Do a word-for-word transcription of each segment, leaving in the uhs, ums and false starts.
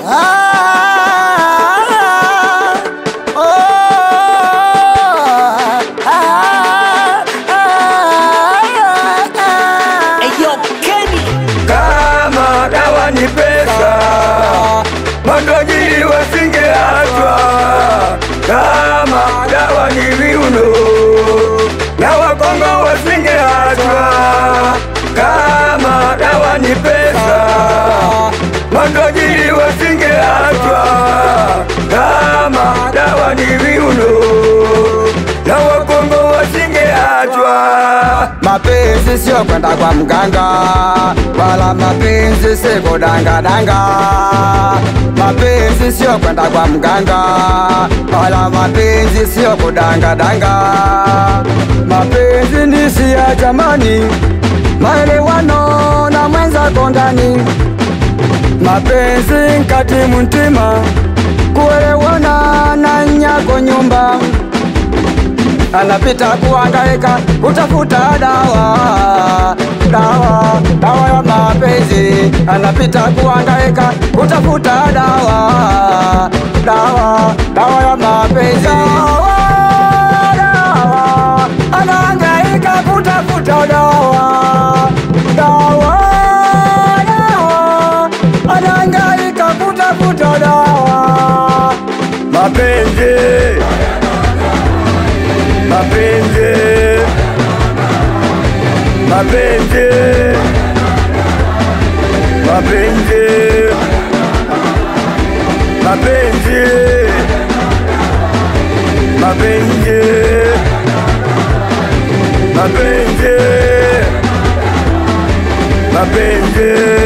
Kama dawa ni pesa, matajiri wasingeachwa. Kama dawa ni viuno, na wakongo wasingeachwa. Kama dawa ni pesa, matajiri wasingeachwa. Kama dawa ni viuno, na wakongo wasingeachwa. Mapenzi sio kwenda kwa mganga, wala mapenzi si kudanga danga. Mapenzi sio kwenda kwa mganga, wala mapenzi sio kudanga danga. Mapenzi ni sia jamani, maelewano na mwenzako ndani. Mapenzi nkati mtima, kuelewana na nyako nyumba. Anapita kuhangaika kutafuta dawa, dawa, dawa ya mapenzi. Anapita kuhangaika kutafuta dawa, dawa, dawa ya mapenzi. Dawa, dawa, anahangaika kutafuta dawa, dawa, dawa, anahangaika kutafuta dawa. Mapenzi, mapenzi, mapenzi, mapenzi, mapenzi, mapenzi, mapenzi, mapenzi.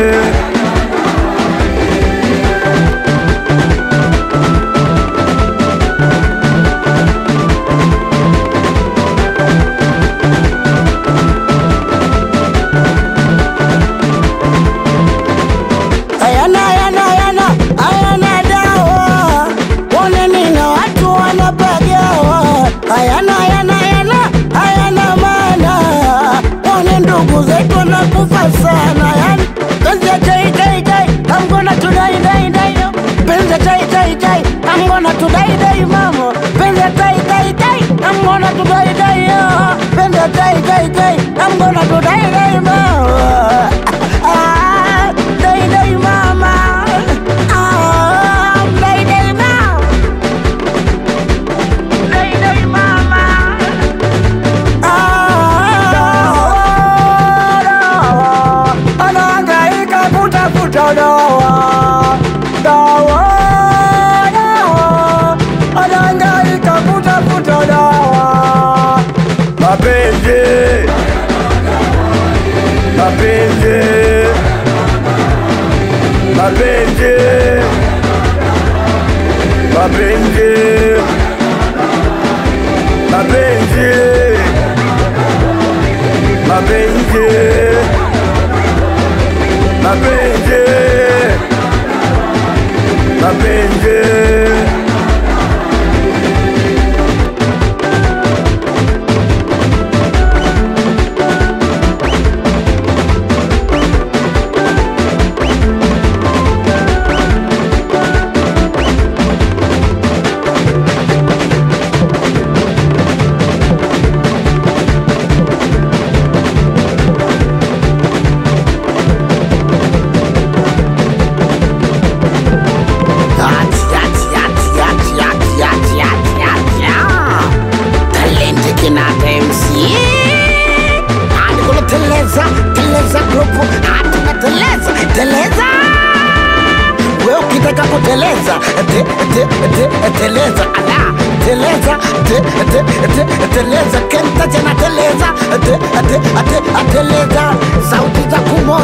Hayana, hayana, hayana, hayana maana. Wone ndugu zetu na kufa sana. Yani penzi tai tai tai, I'm gonna to die die die. Penzi tai tai tai, I'm gonna to die die mama. Penzi tai tai tai, I'm gonna to die die. Penzi tai tai tai, I'm gonna to die die mama. Ah, die die mama. Ah, die die mama. Die die mama. Anahangaika kutafuta dawa, dawa, dawa, anahangaika kutafuta dawa. Mapenzi, mapenzi, mapenzi, mapenzi, mapenzi, mapenzi, mapenzi, mapenzi. Teleza, te, te, te, teleza, ala, teleza, te, te, te, teleza, kenta jana teleza, te, te, te, teleza, sauti za kumo